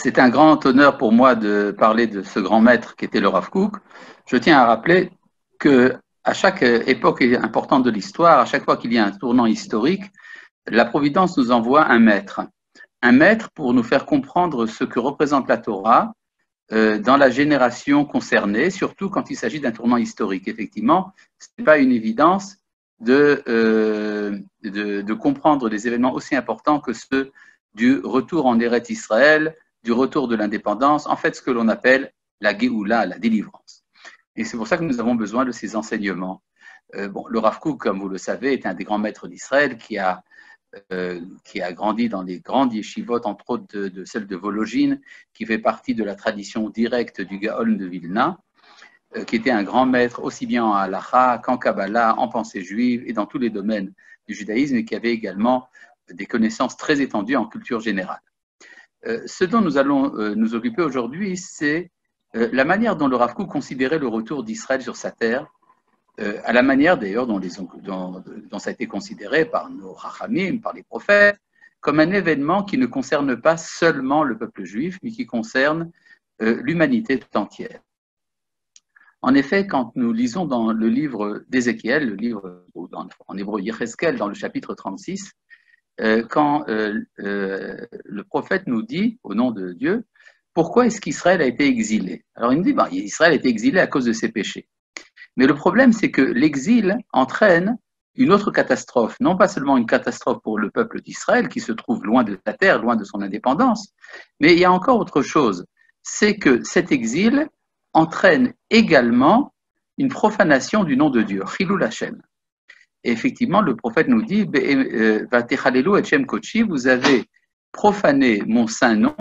C'est un grand honneur pour moi de parler de ce grand maître qui était le Rav Kook. Je tiens à rappeler que à chaque époque importante de l'histoire, à chaque fois qu'il y a un tournant historique, la Providence nous envoie un maître. Un maître pour nous faire comprendre ce que représente la Torah dans la génération concernée, surtout quand il s'agit d'un tournant historique. Effectivement, ce n'est pas une évidence de comprendre des événements aussi importants que ceux du retour en Eretz Israël, du retour de l'indépendance, en fait ce que l'on appelle la Géoula, la délivrance. Et c'est pour ça que nous avons besoin de ces enseignements. Le Rav Kook, comme vous le savez, est un des grands maîtres d'Israël qui a grandi dans les grandes yeshivot, entre autres de celle de Vologine, qui fait partie de la tradition directe du Gaon de Vilna, qui était un grand maître aussi bien en halacha qu'en Kabbalah, en pensée juive et dans tous les domaines du judaïsme, et qui avait également des connaissances très étendues en culture générale. Ce dont nous allons nous occuper aujourd'hui, c'est la manière dont le Rav Kook considérait le retour d'Israël sur sa terre, à la manière d'ailleurs dont ça a été considéré par nos Rachamim, par les prophètes, comme un événement qui ne concerne pas seulement le peuple juif, mais qui concerne l'humanité tout entière. En effet, quand nous lisons dans le livre d'Ézéchiel, le livre en hébreu Yecheskel, dans le chapitre 36, quand le prophète nous dit, au nom de Dieu, pourquoi est-ce qu'Israël a été exilé? Alors il nous dit, Israël a été exilé à cause de ses péchés. Mais le problème, c'est que l'exil entraîne une autre catastrophe, non pas seulement une catastrophe pour le peuple d'Israël, qui se trouve loin de sa terre, loin de son indépendance, mais il y a encore autre chose, c'est que cet exil entraîne également une profanation du nom de Dieu, Chilul Hashem. Et effectivement, le prophète nous dit, Vatechalelu et Shem Kochi, vous avez profané mon saint nom,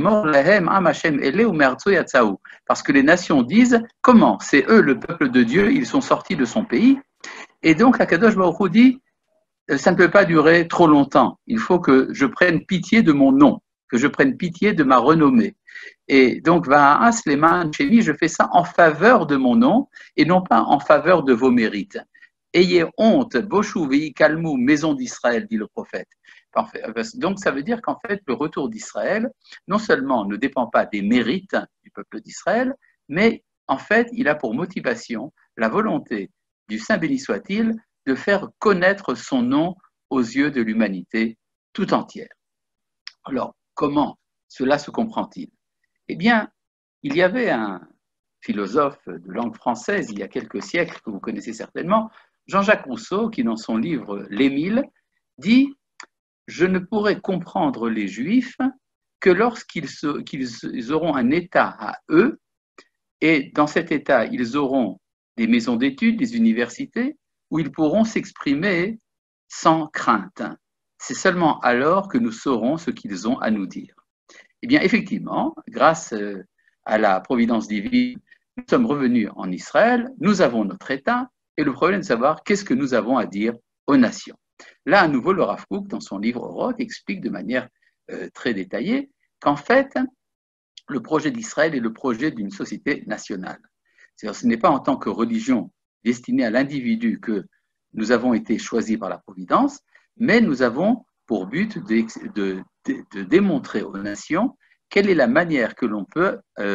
parce que les nations disent, comment? C'est eux, le peuple de Dieu, ils sont sortis de son pays. Et donc, Akadosh Baruch Hu dit, ça ne peut pas durer trop longtemps. Il faut que je prenne pitié de mon nom, que je prenne pitié de ma renommée. Et donc, Va'as leman shemi, je fais ça en faveur de mon nom et non pas en faveur de vos mérites. Ayez honte, Boshu vei kalmu, maison d'Israël, dit le prophète. Donc, ça veut dire qu'en fait, le retour d'Israël, non seulement ne dépend pas des mérites du peuple d'Israël, mais en fait, il a pour motivation la volonté du Saint béni soit-il de faire connaître son nom aux yeux de l'humanité tout entière. Alors, comment cela se comprend-il? Eh bien, il y avait un philosophe de langue française il y a quelques siècles, que vous connaissez certainement, Jean-Jacques Rousseau, qui dans son livre L'Émile, dit « Je ne pourrai comprendre les Juifs que lorsqu'ils auront un État à eux, et dans cet État, ils auront des maisons d'études, des universités, où ils pourront s'exprimer sans crainte. C'est seulement alors que nous saurons ce qu'ils ont à nous dire. » Eh bien, effectivement, grâce à la providence divine, nous sommes revenus en Israël, nous avons notre État, et le problème est de savoir qu'est-ce que nous avons à dire aux nations. Là, à nouveau, le Rav Kook, dans son livre Roth, explique de manière très détaillée qu'en fait, le projet d'Israël est le projet d'une société nationale. C'est-à-dire, ce n'est pas en tant que religion destinée à l'individu que nous avons été choisis par la Providence, mais nous avons pour but de démontrer aux nations quelle est la manière que l'on peut,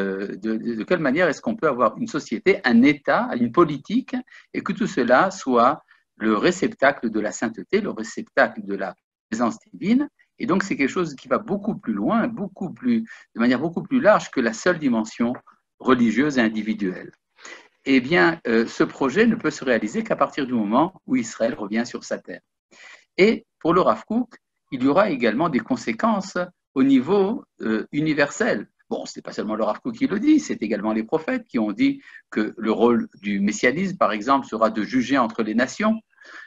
de quelle manière est-ce qu'on peut avoir une société, un État, une politique, et que tout cela soit le réceptacle de la sainteté, le réceptacle de la présence divine. Et donc, c'est quelque chose qui va beaucoup plus loin, de manière beaucoup plus large que la seule dimension religieuse et individuelle. Eh bien, ce projet ne peut se réaliser qu'à partir du moment où Israël revient sur sa terre. Et pour le Rav Kook, il y aura également des conséquences au niveau universel. Bon, ce n'est pas seulement le Rav Kook qui le dit, c'est également les prophètes qui ont dit que le rôle du messianisme, par exemple, sera de juger entre les nations,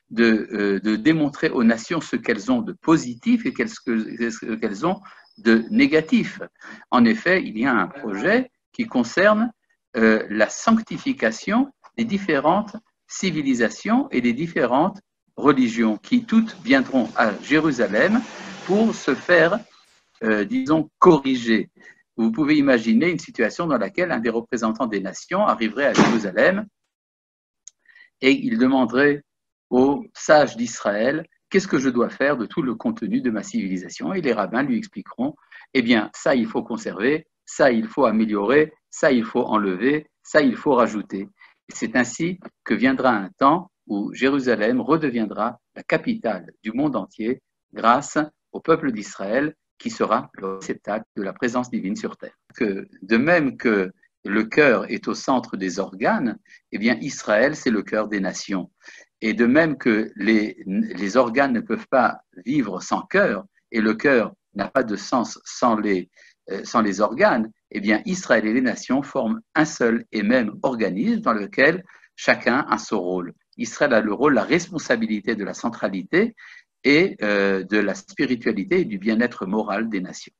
de démontrer aux nations ce qu'elles ont de positif et ce qu'elles ont de négatif. En effet, il y a un projet qui concerne la sanctification des différentes civilisations et des différentes religions qui toutes viendront à Jérusalem pour se faire, disons, corriger. Vous pouvez imaginer une situation dans laquelle un des représentants des nations arriverait à Jérusalem et il demanderait aux sages d'Israël qu'est-ce que je dois faire de tout le contenu de ma civilisation? Et les rabbins lui expliqueront, eh bien, ça, il faut conserver, ça, il faut améliorer, ça, il faut enlever, ça, il faut rajouter. Et c'est ainsi que viendra un temps où Jérusalem redeviendra la capitale du monde entier grâce au peuple d'Israël qui sera le réceptacle de la présence divine sur terre. De même que le cœur est au centre des organes, eh bien Israël, c'est le cœur des nations. Et de même que les organes ne peuvent pas vivre sans cœur, et le cœur n'a pas de sens sans les organes, eh bien Israël et les nations forment un seul et même organisme dans lequel chacun a son rôle. Israël a le rôle, la responsabilité de la centralité et de la spiritualité et du bien-être moral des nations.